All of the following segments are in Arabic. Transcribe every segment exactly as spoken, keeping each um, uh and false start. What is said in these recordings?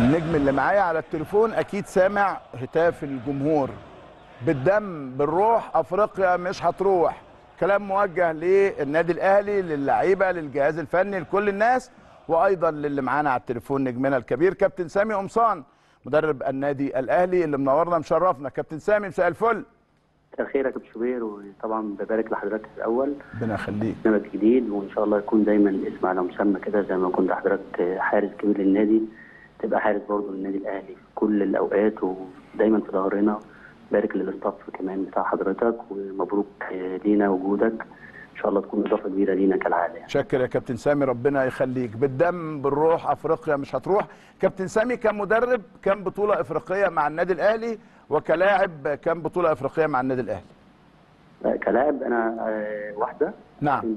النجم اللي معايا على التليفون اكيد سامع هتاف الجمهور بالدم بالروح، افريقيا مش هتروح. كلام موجه للنادي الاهلي، للعيبه، للجهاز الفني، لكل الناس، وايضا للي معانا على التليفون نجمنا الكبير كابتن سامي قمصان مدرب النادي الاهلي اللي منورنا مشرفنا. كابتن سامي مساء الفل. مساء الخير يا كابتن شوبير، وطبعا ببارك لحضرتك الاول. ربنا يخليك. برنامج جديد وان شاء الله يكون دايما الاسم على مسمى كده، زي ما كنت حضرتك حارس كبير للنادي تبقى حارس برضه للنادي الاهلي في كل الاوقات ودايما في ظهرنا. بارك للاستاف كمان بتاع حضرتك، ومبروك لينا وجودك، ان شاء الله تكون اضافه كبيره لينا كالعاده يعني. شكر يا كابتن سامي، ربنا يخليك. بالدم بالروح افريقيا مش هتروح. كابتن سامي كمدرب كم بطوله افريقيه مع النادي الاهلي، وكلاعب كم بطوله افريقيه مع النادي الاهلي؟ كلاعب انا واحده. نعم.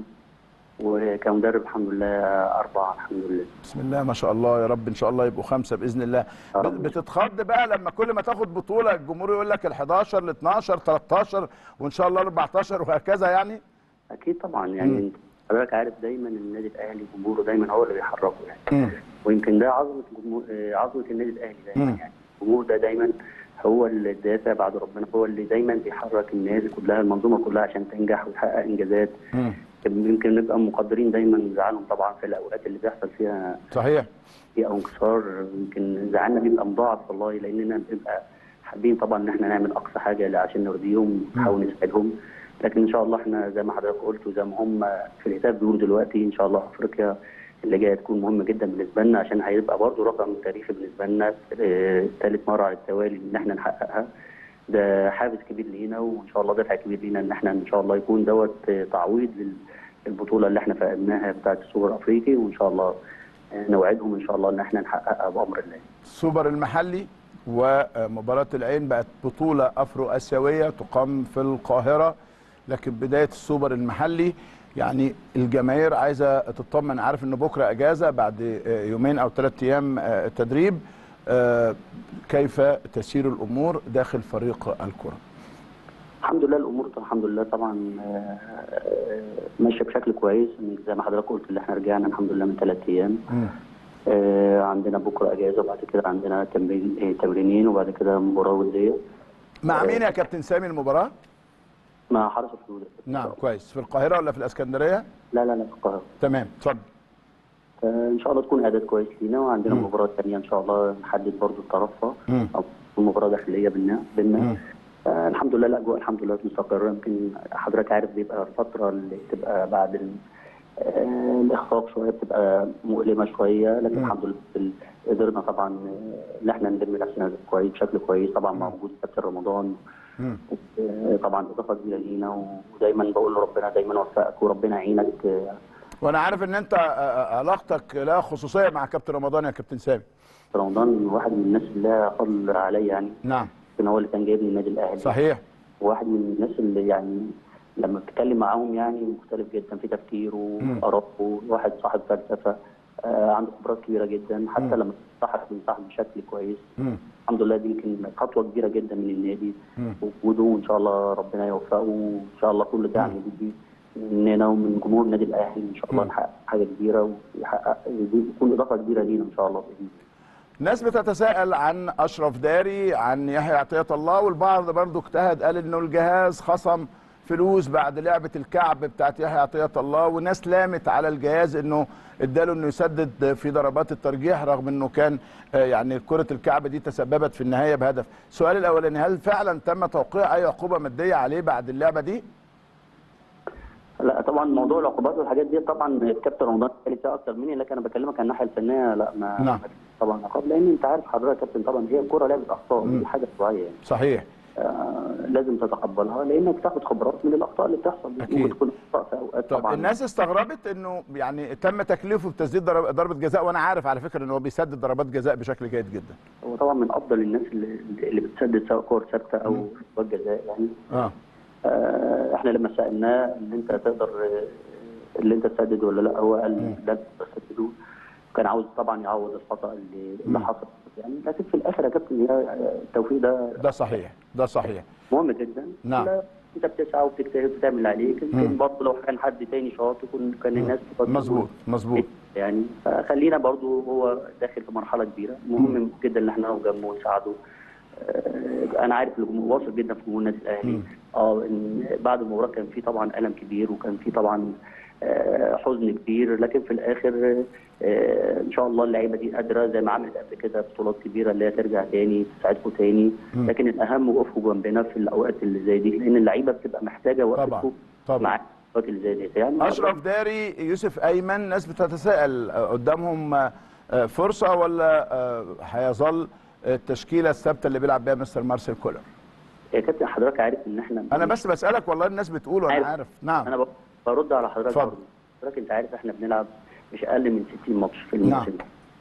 وكمدرب الحمد لله اربعه الحمد لله. بسم الله ما شاء الله، يا رب ان شاء الله يبقوا خمسه باذن الله. بتتخض بقى لما كل ما تاخد بطوله الجمهور يقول لك ال الحداشر ال اتناشر تلتاشر وان شاء الله ال اربعتاشر وهكذا يعني؟ اكيد طبعا يعني حضرتك عارف دايما النادي الاهلي جمهوره دايما هو اللي بيحركه يعني. مم. ويمكن ده عظمه جمهور عظمه النادي الاهلي دايما. مم. يعني الجمهور ده دايما هو اللي الدافع بعد ربنا، هو اللي دايما بيحرك الناس كلها المنظومه كلها عشان تنجح وتحقق انجازات. مم. يمكن نبقى مقدرين دايما زعلهم طبعا في الاوقات اللي بيحصل فيها صحيح في او انكسار، يمكن زعلنا بيبقى مضاعف والله، لاننا بنبقى حابين طبعا ان احنا نعمل اقصى حاجه عشان نرضيهم ونحاول نساعدهم. لكن ان شاء الله احنا زي ما حضرتك قلت وزي ما هم في الهتاف بيقولوا دلوقتي، ان شاء الله افريقيا اللي جايه تكون مهمه جدا بالنسبه لنا، عشان هيبقى برضه رقم تاريخي بالنسبه لنا ثالث مره على التوالي ان احنا نحققها. ده حافز كبير لينا وان شاء الله دافع كبير لينا ان احنا ان شاء الله يكون دوت تعويض للبطوله اللي احنا فقدناها بتاعه السوبر الافريقي، وان شاء الله نوعدهم ان شاء الله ان احنا نحققها بامر الله. السوبر المحلي ومباراه العين بقت بطوله افرو اسيويه تقام في القاهره، لكن بدايه السوبر المحلي يعني الجماهير عايزه تطمن. عارف ان بكره اجازه بعد يومين او ثلاث ايام تدريب. كيف تسير الامور داخل فريق الكره؟ الحمد لله الامور الحمد لله طبعا ماشيه بشكل كويس، زي ما حضرتك قلت اللي احنا رجعنا الحمد لله من ثلاث ايام. آه عندنا بكره اجازه وبعد كده عندنا تمرين تمرينين وبعد كده مباراه وديه. مع مين يا كابتن سامي المباراه؟ مع حرس الحدود. نعم كويس. في القاهره ولا في الاسكندريه؟ لا لا لا في القاهره. تمام اتفضل. آه ان شاء الله تكون اعداد كويس لينا، وعندنا مم. مباراه ثانيه ان شاء الله نحدد برضو طرفها او مباراه داخليه بينا بينا. آه الحمد لله الاجواء الحمد لله مستقره. يمكن حضرتك عارف بيبقى الفتره اللي بتبقى بعد آه الاخفاق شويه بتبقى مؤلمه شويه، لكن الحمد لله قدرنا طبعا ان احنا نلم نفسنا كويس بشكل كويس. طبعا مع وجود كابتن رمضان طبعا اضافه كبيره لينا، ودايما بقول لربنا دايما وفقك وربنا يعينك. وانا عارف ان انت علاقتك لها خصوصيه مع كابتن رمضان يا كابتن سامي. رمضان واحد من الناس اللي لها فضل عليا يعني. نعم. كان هو اللي كان جايبني النادي الاهلي. صحيح. واحد من الناس اللي يعني لما بتتكلم معاهم يعني مختلف جدا في تفكيره وارائه، واحد صاحب فلسفه آه عنده خبرات كبيره جدا، حتى مم. لما صاحب بينصح بشكل كويس. مم. الحمد لله دي يمكن خطوه كبيره جدا من النادي ووجوده، وان شاء الله ربنا يوفقه، وان شاء الله كل دعم يجي مننا ومن جمهور النادي الاهلي ان شاء الله نحقق حاجه كبيره ويحقق يكون اضافه كبيره لينا ان شاء الله باذن الله. الناس بتتساءل عن اشرف داري، عن يحيى عطيه الله، والبعض برضه اجتهد قال انه الجهاز خصم فلوس بعد لعبه الكعب بتاعت يحيى عطيه الله، وناس لامت على الجهاز انه اداله انه يسدد في ضربات الترجيح رغم انه كان يعني كره الكعب دي تسببت في النهايه بهدف. السؤال الاولاني، هل فعلا تم توقيع اي عقوبه ماديه عليه بعد اللعبه دي؟ لا طبعا موضوع العقوبات والحاجات دي طبعا الكابتن رمضان قال فيها اكتر مني، لكن انا بكلمك عن الناحيه الفنيه لا ما نعم. طبعا عقاب، لان انت عارف حضرتك يا كابتن طبعا هي الكوره لعبه اخطاء، دي حاجه طبيعيه يعني. صحيح. آه لازم تتقبلها لانك تاخد خبرات من الاخطاء اللي بتحصل. اكيد. ممكن تكون اخطاء في اوقات طبعا. الناس استغربت انه يعني تم تكليفه بتسديد ضربه جزاء، وانا عارف على فكره ان هو بيسدد ضربات جزاء بشكل جيد جدا. هو طبعا من افضل الناس اللي اللي بتسدد سواء كور ثابته او ضربات جزاء يعني. اه آه احنا لما سالناه ان انت تقدر اللي انت تسدد ولا لا، هو قال لا تسدده. كان عاوز طبعا يعوض الخطا اللي, اللي حصل يعني، لكن في الاخر يا كابتن التوفيق ده ده صحيح ده صحيح مهم جدا. نعم. انت بتسعى وبتجتهد وبتعمل اللي عليك، يمكن برضه لو كان حد تاني شاطر يكون كان الناس مظبوط مظبوط يعني. فخلينا برضه هو داخل في مرحله كبيره، مهم جدا ان احنا نقف جنبه ونساعده. انا عارف الجمهور واثق جدا في جمهور النادي الاهلي. اه ان بعد المباراه كان في طبعا الم كبير وكان في طبعا حزن كبير، لكن في الاخر ان شاء الله اللعيبه دي قادره زي ما عملت قبل كده بطولات كبيره اللي هي ترجع تاني تساعدكم تاني. لكن الاهم وقفوا جنبنا في الاوقات اللي زي دي، لان اللعيبه بتبقى محتاجه وقفتكم معاك في الاوقات اللي زي دي يعني. اشرف داري، يوسف ايمن، ناس بتتساءل قدامهم فرصه ولا هيظل التشكيله الثابته اللي بيلعب بيها مستر مارسيل كولر؟ يا كابتن حضرتك عارف ان احنا انا بس بسالك والله الناس بتقول وانا عارف, عارف. نعم انا برد على حضرتك برضه. حضرتك انت عارف احنا بنلعب مش اقل من ستين ماتش في الموسم. نعم.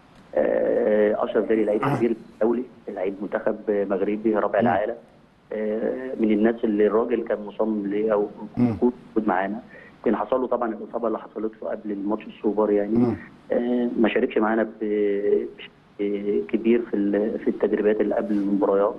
آه اشرف داري لعيب كبير دولي، لعيب منتخب مغربي رابع العالم، آه من الناس اللي الراجل كان مصمم ليه او موجود معانا. كان حصل له طبعا الاصابه اللي حصلت له قبل الماتش السوبر يعني. آه ما شاركش معانا بشكل كبير في في التدريبات اللي قبل المباريات.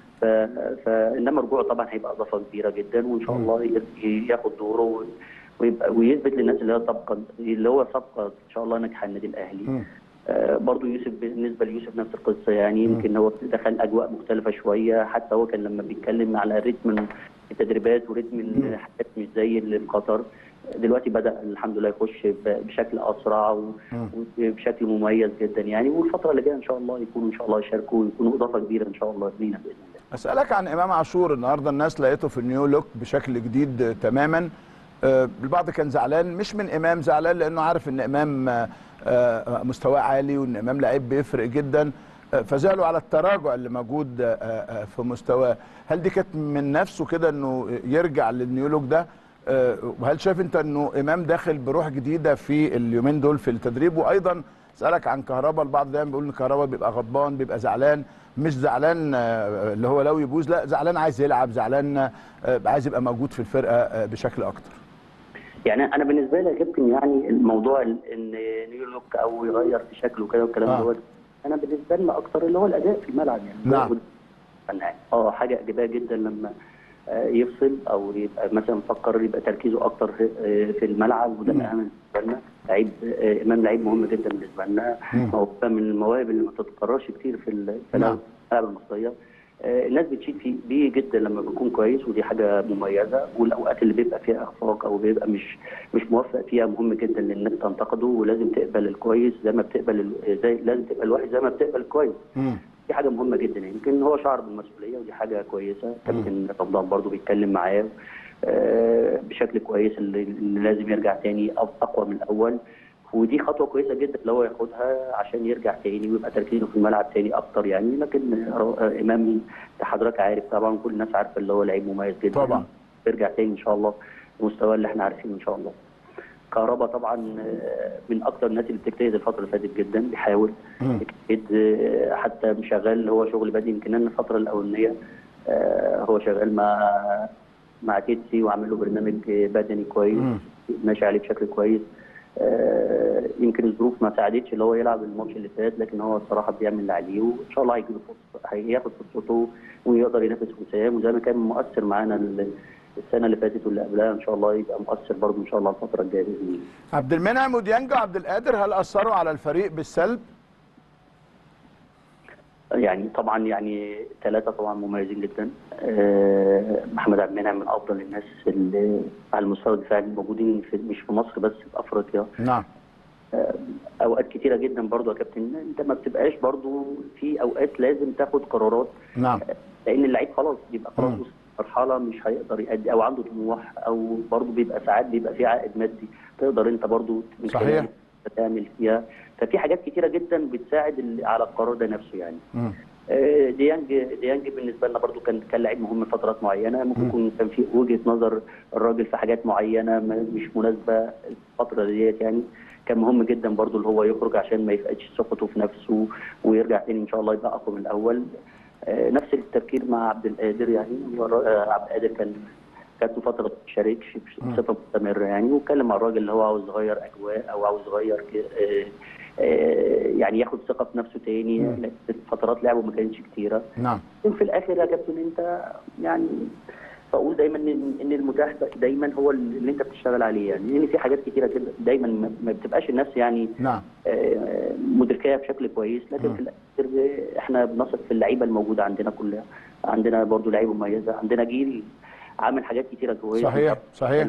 فانما رجوعه طبعا هيبقى اضافه كبيره جدا، وان شاء الله ياخد دوره ويبقى ويثبت للناس اللي هي سابقه اللي هو سابقه ان شاء الله ناجحه النادي الاهلي. آه برضه يوسف بالنسبه ليوسف نفس القصه يعني. يمكن هو دخل اجواء مختلفه شويه، حتى هو كان لما بيتكلم على رتم التدريبات ورتم الحاجات مش زي اللي في قطر. دلوقتي بدا الحمد لله يخش بشكل اسرع وبشكل مميز جدا يعني. والفتره اللي جايه ان شاء الله يكونوا ان شاء الله يشاركوا ويكونوا اضافه كبيره ان شاء الله لينا باذن الله. اسالك عن امام عاشور. النهارده الناس لقيته في النيو لوك بشكل جديد تماما. أه البعض كان زعلان، مش من امام، زعلان لانه عارف ان امام أه مستواه عالي وان امام لعيب بيفرق جدا، أه فزعلوا على التراجع اللي موجود أه في مستواه. هل دي كانت من نفسه كده انه يرجع للنيو لوك ده؟ وهل شايف انت انه امام داخل بروح جديده في اليومين دول في التدريب؟ وايضا اسالك عن كهربا. البعض دايما بيقول ان كهربا بيبقى غضبان، بيبقى زعلان، مش زعلان اللي هو لو يبوظ، لا زعلان عايز يلعب، زعلان عايز يبقى موجود في الفرقه بشكل اكتر. يعني انا بالنسبه لي يا كابتن يعني الموضوع ان نيو لوك او يغير في شكله كده والكلام آه. دوت، انا بالنسبه لنا اكتر اللي هو الاداء في الملعب يعني. نعم. اه حاجه ايجابيه جدا لما يفصل او يبقى مثلا مفكر يبقى تركيزه اكتر في الملعب، وده الاهم بالنسبه لنا. لعيب امام لعيب مهم جدا بالنسبه لنا، موهبه من المواهب اللي ما بتتكررش كتير في الملاعب المصريه. الناس بتشيد فيه بيه جدا لما بيكون كويس، ودي حاجه مميزه. والاوقات اللي بيبقى فيها اخفاق او بيبقى مش مش موفق فيها مهم جدا للناس تنتقده، ولازم تقبل الكويس زي ما بتقبل زي لازم تقبل الوحش زي ما بتقبل الكويس. دي حاجه مهمه جدا. يمكن هو شعر بالمسؤوليه ودي حاجه كويسه. كابتن رمضان برضو بيتكلم معاه بشكل كويس اللي لازم يرجع تاني اقوى من الاول، ودي خطوه كويسه جدا اللي هو ياخدها عشان يرجع تاني ويبقى تركيزه في الملعب تاني اكتر يعني. لكن امام حضرتك عارف طبعا، كل الناس عارفه اللي هو لعيب مميز جدا طبعا. يرجع تاني ان شاء الله المستوى اللي احنا عارفينه ان شاء الله. كهربا طبعا من اكتر الناس اللي بتجتهد الفتره اللي فاتت جدا، بيحاول يجتهد حتى شغال هو شغل بدني. يمكن ان الفتره الاولانيه هو شغال مع مع تيتسي وعامل له برنامج بدني كويس ماشي عليه بشكل كويس. يمكن الظروف ما ساعدتش اللي هو يلعب الماتش اللي فات، لكن هو الصراحه بيعمل اللي عليه، وان شاء الله هيجيب فرصه هياخد فرصته ويقدر ينافس وسام، وزي ما كان مؤثر معانا السنه اللي فاتت واللي قبلها ان شاء الله يبقى مؤثر برضه ان شاء الله الفتره الجايه باذن الله. عبد المنعم وديانج وعبد القادر هل اثروا على الفريق بالسلب؟ يعني طبعا يعني ثلاثه طبعا مميزين جدا. أه محمد عبد المنعم من افضل الناس اللي على المستوى الدفاعي الموجودين في مش في مصر بس في افريقيا. نعم. أه اوقات كتيره جدا برضه يا كابتن انت ما بتبقاش برضه في اوقات لازم تاخد قرارات. نعم. لان اللعيب خلاص بيبقى خلاص مرحله مش هيقدر يأدي او عنده طموح، او برضه بيبقى ساعات بيبقى في عائد مادي تقدر انت برضه صحيح تعمل فيها. ففي حاجات كتيره جدا بتساعد على القرار ده نفسه يعني. مم. ديانج ديانج بالنسبه لنا برضه كان كان لعيب مهم في فترات معينه، ممكن يكون كان في وجهه نظر الراجل في حاجات معينه مش مناسبه الفتره ديت يعني. كان مهم جدا برضه اللي هو يخرج عشان ما يفقدش ثقته في نفسه ويرجع تاني ان شاء الله يبقى اقوى من الاول. نفس التفكير مع عبد القادر يعني. عبد القادر كان كانت فتره ما بيشاركش بصفه مستمره يعني، واتكلم مع الراجل اللي هو عاوز يغير اجواء او عاوز يغير يعني ياخد ثقه في نفسه تاني. فترات لعبه ما كانتش كتيره. نعم. في الاخر يا كابتن انت يعني بقول دايما ان إن المتاح دايما هو اللي انت بتشتغل عليه، يعني لان في حاجات كتيره كده دايما ما ما بتبقاش الناس يعني نعم آه، مدركاها بشكل كويس، لكن مم. في الاخر آه، احنا بنثق في اللعيبه الموجوده عندنا كلها. عندنا برضو لعيبه مميزه، عندنا جيل عامل حاجات كتيره كويسه. صحيح صحيح.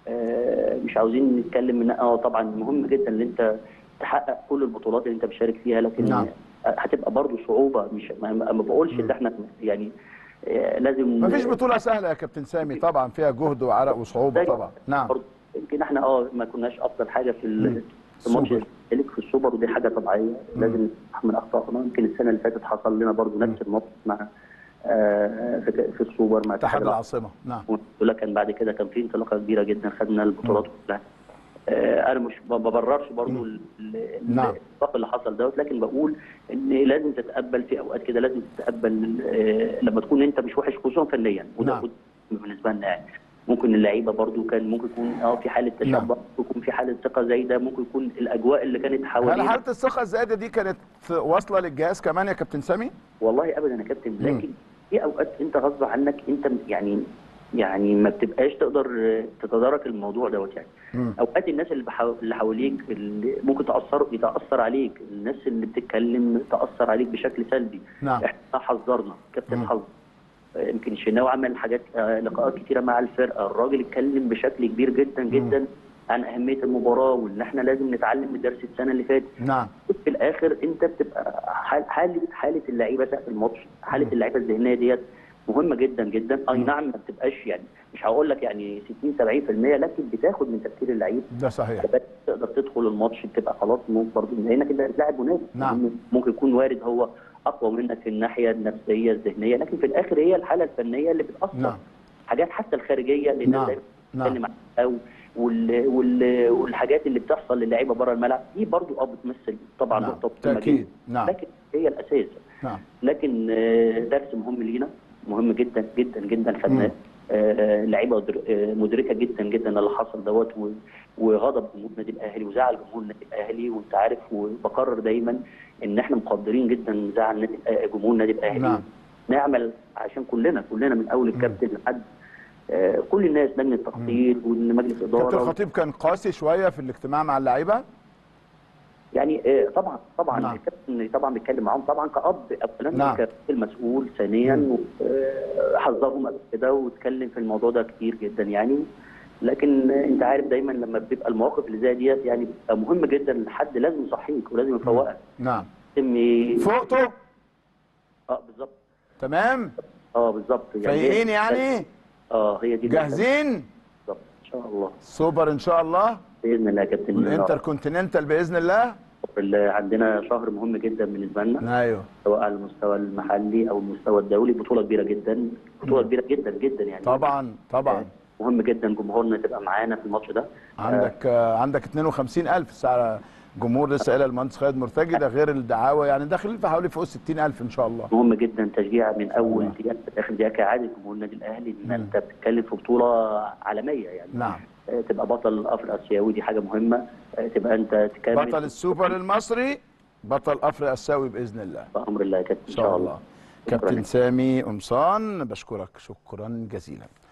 آه، مش عاوزين نتكلم من اه طبعا مهم جدا ان انت تحقق كل البطولات اللي انت بتشارك فيها، لكن نعم. هتبقى برضو صعوبه. مش ما ما بقولش ان احنا يعني آه، لازم ما فيش بطولة سهلة يا كابتن سامي، طبعا فيها جهد وعرق وصعوبة طبعا. نعم. برضو يمكن احنا اه ما كناش افضل حاجه في ال- في ماتش السوبر. الزمالك في السوبر، ودي حاجه طبيعيه لازم نتحمل اخطائنا. يمكن السنه اللي فاتت حصل لنا برضو نفس الموقف مع آه، في في السوبر مع اتحاد العاصمة. نعم. ولكن بعد كده كان في انطلاقه كبيره جدا، خدنا البطولات كلها. آه، انا مش ما ببررش برضو ال- ال- نعم. الانطلاق اللي حصل دوت، لكن بقول ان لازم تتقبل في اوقات كده، لازم تتقبل آه، لما تكون انت مش وحش خصوصا فنيا، وده نعم. وده بالنسبه لنا يعني. ممكن اللعيبه برضو كان ممكن يكون اه في حاله تشبع، نعم. ممكن يكون في حاله ثقه زايده، ممكن يكون الاجواء اللي كانت هل حوالينا. حالة الثقة الزائدة دي كانت واصلة للجهاز كمان يا كابتن سامي؟ والله ابدا يا كابتن، لكن في اوقات انت غصب عنك انت يعني يعني ما بتبقاش تقدر تتدارك الموضوع دوت يعني. مم. اوقات الناس اللي بحو... اللي حواليك اللي ممكن تاثر يتاثر عليك، الناس اللي بتتكلم تاثر عليك بشكل سلبي. نعم. احنا حذرنا كابتن مم. حذر. يمكن الشناوي عمل حاجات آه، لقاءات كتيره مع الفرقه، الراجل اتكلم بشكل كبير جدا جدا عن اهميه المباراه، وان احنا لازم نتعلم من درس السنه اللي فاتت. نعم. في الاخر انت بتبقى حال حاله حاله اللعيبه سقف الماتش، حاله اللعيبه الذهنيه ديت مهمه جدا جدا. اي نعم ما بتبقاش يعني مش هقول لك يعني ستين سبعين في المية، لكن بتاخد من تفكير اللعيب. ده صحيح. تقدر تدخل الماتش بتبقى خلاص برضه لانك انت بتلاعب منافس. نعم. ممكن يكون وارد هو اقوى منك في الناحيه النفسيه الذهنيه، لكن في الاخر هي الحاله الفنيه اللي بتاثر. نعم. حاجات حتى الخارجيه اللي الناس نعم. دايما نعم. بتتكلم عنها، وال... وال... والحاجات اللي بتحصل للعيبه بره الملعب دي برضو اه بتمثل طبعا نعم. نقطه مهمه تأكيد. جدا. نعم. لكن هي الاساس. نعم. لكن آه، درس مهم لينا، مهم جدا جدا جدا خدناه. آه، لعيبه در- آه، مدركه جدا جدا اللي حصل دوت، و- وغضب جمهور النادي الاهلي وزعل جمهور النادي الاهلي. وانت عارف وبكرر دايما ان احنا مقدرين جدا زعل النادي الأ- جمهور النادي الاهلي. نعم. نعمل عشان كلنا كلنا من اول الكابتن لحد آه، كل الناس، لجنه تخطيط ومجلس اداره. كابتن الخطيب كان قاسي شوية في الاجتماع مع اللعيبة؟ يعني آه، طبعا طبعا نعم. الكابتن طبعا بيتكلم معاهم طبعا كأب اولا، نعم. كالمسؤول ثانيا. آه، حذرهم قبل كده واتكلم في الموضوع ده كتير جدا يعني. لكن آه، انت عارف دايما لما بيبقى المواقف اللي زي ديت يعني بيبقى مهم جدا، حد لازم يصحيك ولازم يفوقك. نعم. يتم فوقته؟ اه بالظبط. تمام. اه بالظبط فايقين يعني؟ اه هي دي جاهزين؟ بالظبط ان شاء الله. سوبر ان شاء الله. باذن الله يا كابتن. والانتر كونتيننتال باذن الله. اللي عندنا شهر مهم جدا بالنسبه لنا، ايوه. سواء على المستوى المحلي او المستوى الدولي. بطوله كبيره جدا، بطوله كبيره جدا جدا يعني. طبعا طبعا. مهم جدا جمهورنا تبقى معانا في الماتش ده. عندك آه عندك اتنين وخمسين ألف الساعه جمهور لسه قايلها المهندس خالد مرتجي، ده غير الدعاوى يعني داخلين في حوالي فوق ستين ألف ان شاء الله. مهم جدا تشجيع من اول دقيقه لاخر دقيقه كعاده جمهور النادي الاهلي، ان انت بتتكلم في بطوله عالميه يعني. نعم. آه، تبقى بطل افريقيا اسيوي، دي حاجه مهمه. آه، تبقى انت تكمل بطل السوبر المصري، بطل افريقيا اسيوي باذن الله. بامر الله يا كابتن ان شاء الله. كابتن سامي قمصان بشكرك شكرا جزيلا.